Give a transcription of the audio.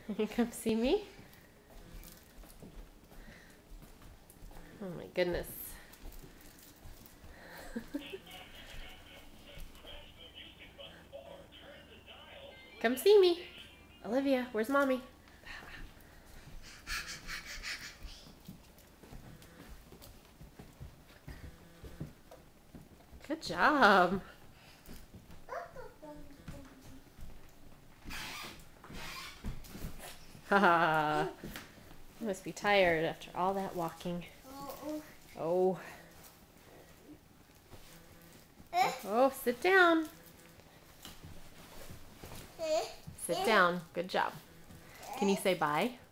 You come see me? Oh my goodness. Come see me. Olivia, where's mommy? Good job. Haha. You must be tired after all that walking. Oh. Oh, sit down. Sit down. Good job. Can you say bye?